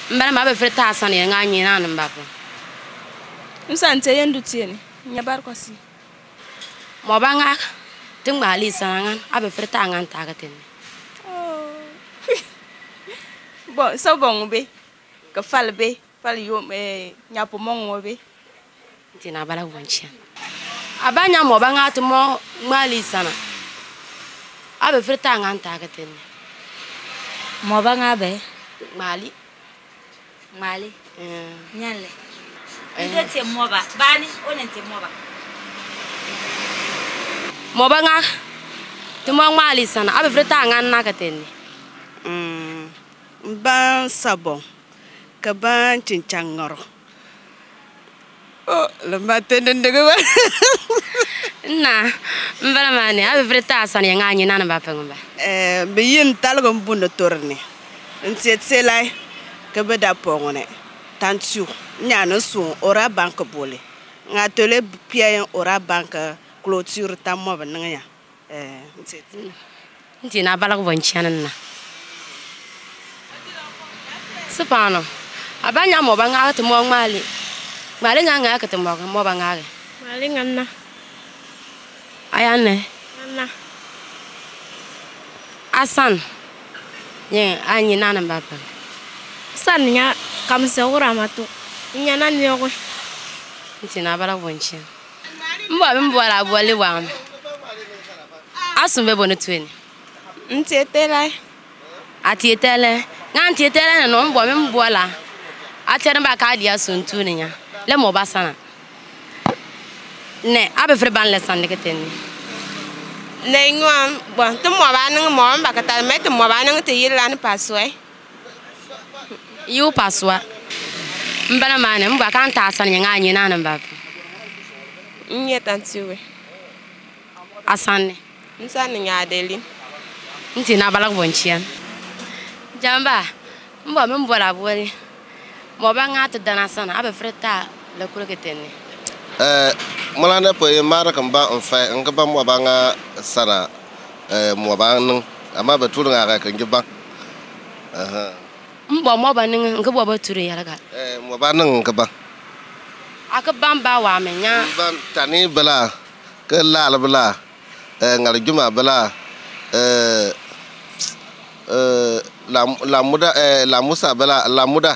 mbala ma be frita san ye ngani na mbapo nsante yendu tieni nyabar ko si mo banga tingmali sanangan abe frita ngan tagaten bon so bon be ka falbe fal yo nyapo mongo be tina bala wonchi abanya mo banga to mo mali sana abe frita ngan tagaten mo banga be mali nyale ndete moba bani onente moba mo banga to mo mali sana abe frita ngan nagaten ban sabon ka ban cincangoro oh le matin ndege ba na mbala mane abe frita san ye ngani na mbapo ngba be yin talgo mbunda torne nsetselai ka be Dapaong ne tantu nyano su ora bank bole ngatole pian ora bank clôture tammo bannya ntina bala wonchiana Sepano, abanya mo banga to mo mali nga ka to mo banga mali nganna ayane nganna asan ye anyi nana mbapa san nya kam se ura matu nya nan yogo ntina bala wonchi mbo la buali wa asumbe bonetweni ntietela atietele nganti etele no mbo mbola atere ba ka dia suntu nya le mo basana ne abe fre ban lesan leketeni ne ngwan bon to mo ba nang mo ba ka ta me to mo ba nang te yilan paswe yu paswa mbana mane mbo kan ta asan nya anyi na nan ba nye tantiwe asan nsan nya adeli nti na bala bonchian jamba mbo la buali mo banga to dana sana abe frita le kuleketeni mulana po e mara kan ba on fa en ba mo banga sana mo bang ama ba turu nga kan giba mbo mo ba ning ngo bo turu ya ga mo ba nan ka ba akabam ba wa menya ban tani bala ke la bala ngal juma bala la muda la musa bala la muda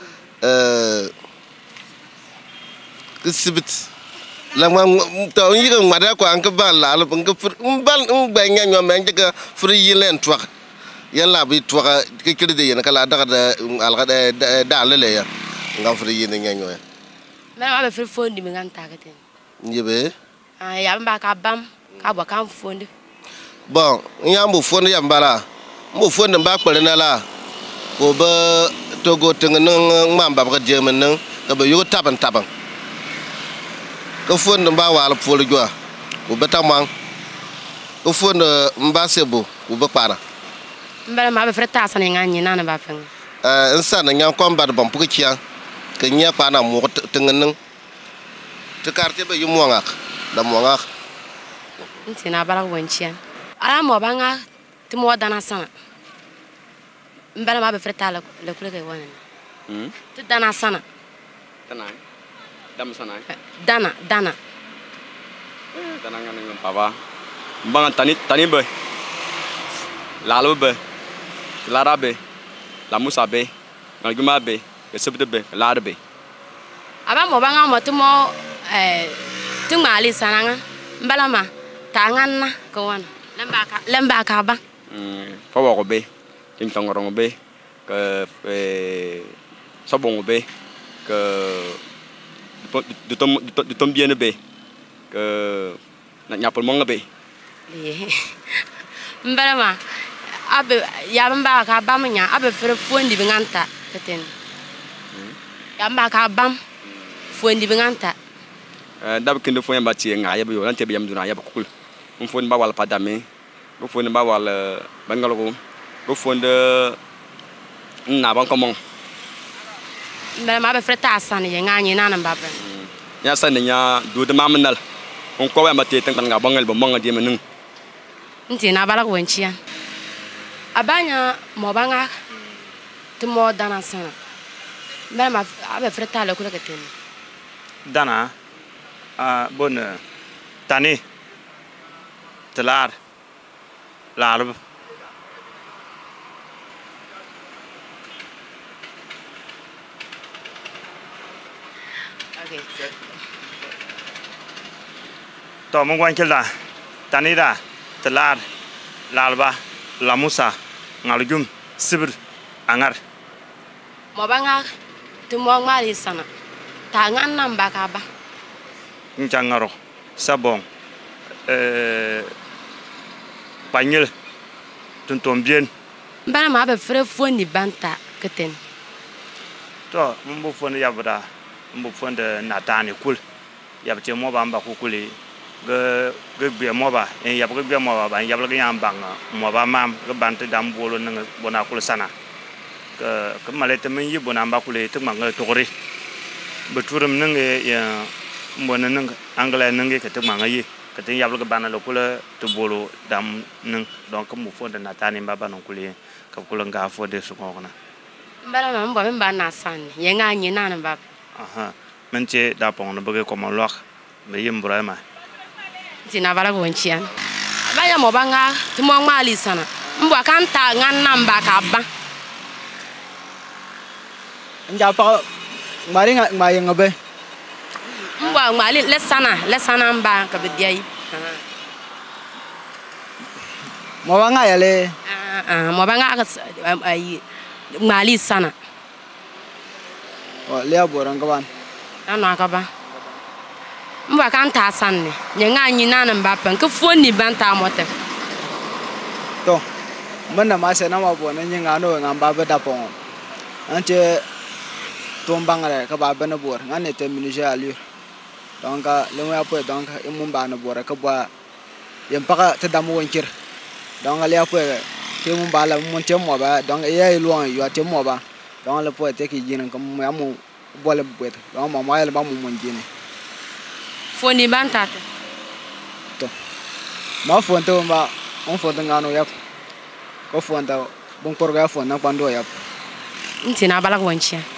kisibit la to yi ga ngada ko an ka ban la ban ka fur ban banya nyo men ga fur yilen twak yan la bi twak ke kirde yen kala daga da alga da lele ya ngam fur yin nyanyo ya me ma be fur fondi mi ngan tagaten nyibe ya ba ka bam ka bo kan fondi bon nyambu fondi ya mbala mo fonde ba kpere na la ko ba togo tengen ngam ba ga jemen nang ka ba yo taban ko fonde ba wala folo jwa ko betamang ko fonde mba sebo ko ba para mbala ma be frita san ngani na ba fen insan nyam ko ba bam pu kiya ke nya pa na mo tengen nang te carte ba yu mo ngak da mo ngak ntina bala wonchian ala mo banga timo dana sana mbala ma be frita le kuleke wona tu dana sana dam sana dana dana ngam papa mbanga tani be lalo be lara be la musa be nguma be ke sebde be lara be aba mo banga mo timo tingmali sananga mbala ma tanganna ko wona lamba ka ba fa wa ko be tim tangorong be ke sabong be ke de tom bien be ke na nyapol mong be mbalama abe ya mba ka bam nya abe fere fondi bi nganta keten ya mba ka bam fondi bi nganta dab kinde fo yamba ti nga yabe yo lan te be yam duna yaba kul um fo ba wal padame bu fo ba wal bangalo bu fo de na ban ko mong mbalama abe fere ta san ye nga nyi na mba be ya san nya do de mamnal on ko yamba te tan nga bangal bo mong de menung nti na bala wonchia abanya mo banga to mo dana sana Mbele ma abe freta le kule keten. Dana bon tani telar larb Okay. to mong wan kelda tani da telar lalba lamusa ngalujum sibir angar Mo banga tumo mali sana. Ta ngan namba ka ba. njangaro sabong panyel tuntombien Mbele ma abe fre foni banta keten. to mbo fon yabda mbo fon de natani kul yabte mo bamba kukuli ge gbe mo ba en yab ge gbe mo ba yab ge yam bang mo ba mam ge bante dam bolo nang bona kul sana ke malete men yi bona ba kule te mang togori beturum nang ya mbona nang angla nang ke te mang yi ke te yab ge bana lo kul te bolo dam nang donc mo fon de natani ba ba non kule ka kul nga fo de su ngona Mbele ma mbo mba na san. Ye nga nyi na na ba. aha menche Dapaong no bege ko mo lok be yimbra ma Tina bala wonchian. Ba ya mo banga tumo mali sana. Mbo kan ta ngan namba ka ba. Nja pa mari ma yang be Mbo mali le sana mba ka be diai. mo banga ya le Mo banga ai mali sana. o le aboran ka ban Ano ka ba. Mbo kan ta san ne. Ye nga nyi na na ba pen ke foni banta mote. to man na ma se na ma bo na nyinga no ngamba be Dapaong ante tombangare ka ba be na bor ngane te minuje alu donc le mo apo donc imum ba na bor ka ba yem paka te damu wonkir donc le apo ke mum ba la mun te mo ba donc ye luang yo te mo ba donc le po te ki jinin kam mo amu bole buet donc mo ma le ba mo mon jini Foni banta te. to ma fon to ba on fon ngano yap ko fon ta bon korga fon na kwando yap Tina bala wonchian.